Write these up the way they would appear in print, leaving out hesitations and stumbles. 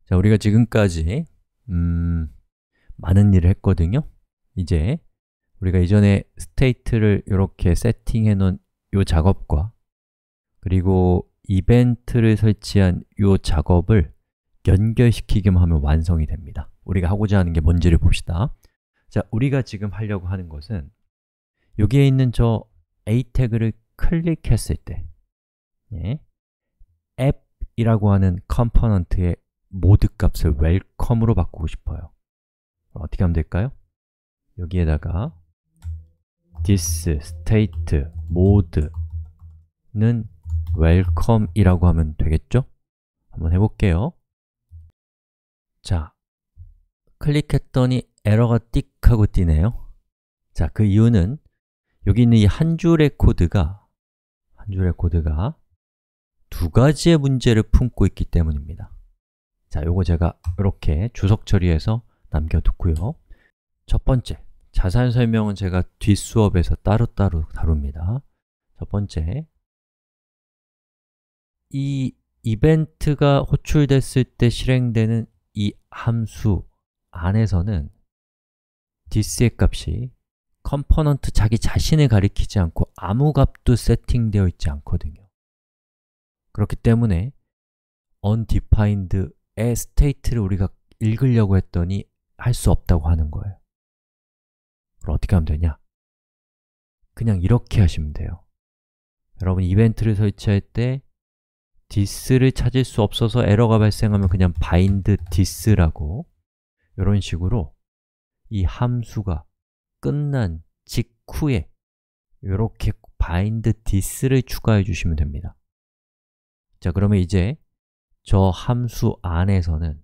자, 우리가 지금까지 많은 일을 했거든요. 이제 우리가 이전에 스테이트를 이렇게 세팅해 놓은 이 작업과 그리고 이벤트를 설치한 이 작업을 연결시키기만 하면 완성이 됩니다. 우리가 하고자 하는 게 뭔지를 봅시다. 자, 우리가 지금 하려고 하는 것은 여기에 있는 저 A 태그를 클릭했을 때 앱이라고 하는 컴포넌트의 모드 값을 웰컴으로 바꾸고 싶어요. 어떻게 하면 될까요? 여기에다가 this state mode는 welcome이라고 하면 되겠죠? 한번 해볼게요. 자, 클릭했더니 에러가 띡 하고 뜨네요. 자, 그 이유는 여기 있는 이 한 줄의 코드가 두 가지의 문제를 품고 있기 때문입니다. 자, 요거 제가 이렇게 주석 처리해서 남겨두고요. 첫 번째, 자세한 설명은 제가 뒷수업에서 따로따로 다룹니다. 첫 번째, 이 이벤트가 호출됐을 때 실행되는 이 함수 안에서는 this의 값이 컴포넌트 자기 자신을 가리키지 않고 아무 값도 세팅되어 있지 않거든요. 그렇기 때문에 undefined의 state를 우리가 읽으려고 했더니 할 수 없다고 하는 거예요. 그럼 어떻게 하면 되냐? 그냥 이렇게 하시면 돼요. 여러분, 이벤트를 설치할 때 this를 찾을 수 없어서 에러가 발생하면 그냥 bind this라고 이런 식으로 이 함수가 끝난 직후에 이렇게 bind this를 추가해 주시면 됩니다. 자, 그러면 이제 저 함수 안에서는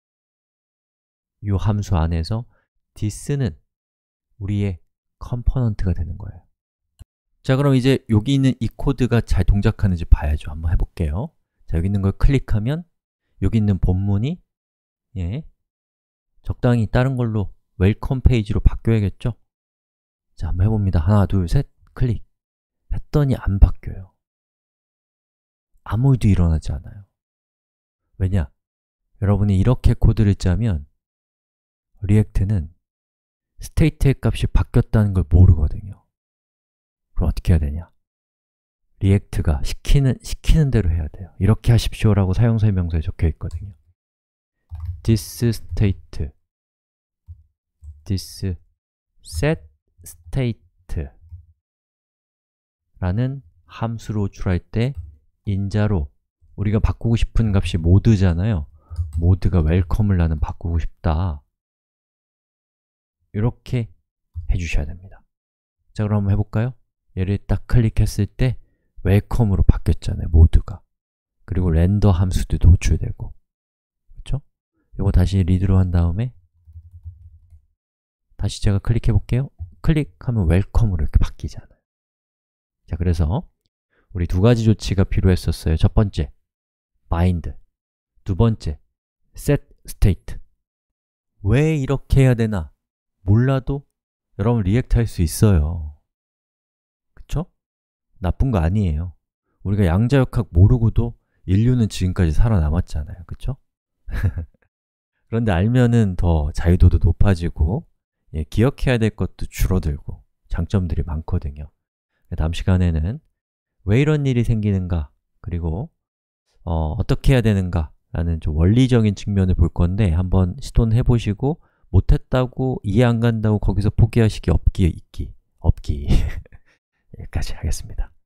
이 함수 안에서 this는 우리의 컴포넌트가 되는 거예요. 자, 그럼 이제 여기 있는 이 코드가 잘 동작하는지 봐야죠. 한번 해볼게요. 자, 여기 있는 걸 클릭하면 여기 있는 본문이 적당히 다른 걸로 웰컴 페이지로 바뀌어야겠죠? 자, 한번 해봅니다. 하나, 둘, 셋, 클릭 했더니 안 바뀌어요. 아무 일도 일어나지 않아요. 왜냐? 여러분이 이렇게 코드를 짜면 리액트는 스테이트의 값이 바뀌었다는 걸 모르거든요. 그럼 어떻게 해야 되냐? 리액트가 시키는 대로 해야 돼요. 이렇게 하십시오라고 사용 설명서에 적혀 있거든요. this state, this set state 라는 함수로 호출할 때 인자로 우리가 바꾸고 싶은 값이 모드잖아요. 모드가 웰컴을 나는 바꾸고 싶다. 이렇게 해주셔야 됩니다. 자, 그럼 한번 해볼까요? 얘를 딱 클릭했을 때 웰컴으로 바뀌었잖아요, 모드가. 그리고 렌더 함수들도 호출되고, 그렇죠? 이거 다시 리드로 한 다음에 다시 제가 클릭해 볼게요. 클릭하면 웰컴으로 이렇게 바뀌잖아요. 자, 그래서 우리 두 가지 조치가 필요했었어요. 첫 번째, bind. 두 번째, set state. 왜 이렇게 해야 되나? 몰라도 여러분 리액트 할 수 있어요. 그쵸? 나쁜 거 아니에요. 우리가 양자역학 모르고도 인류는 지금까지 살아남았잖아요. 그쵸? 그런데 알면은 더 자유도도 높아지고 기억해야 될 것도 줄어들고 장점들이 많거든요. 다음 시간에는 왜 이런 일이 생기는가, 그리고 어떻게 해야 되는가 라는 좀 원리적인 측면을 볼 건데 한번 시도는 해보시고 못했다고, 이해 안 간다고 거기서 포기하시기 없기. 여기까지 하겠습니다.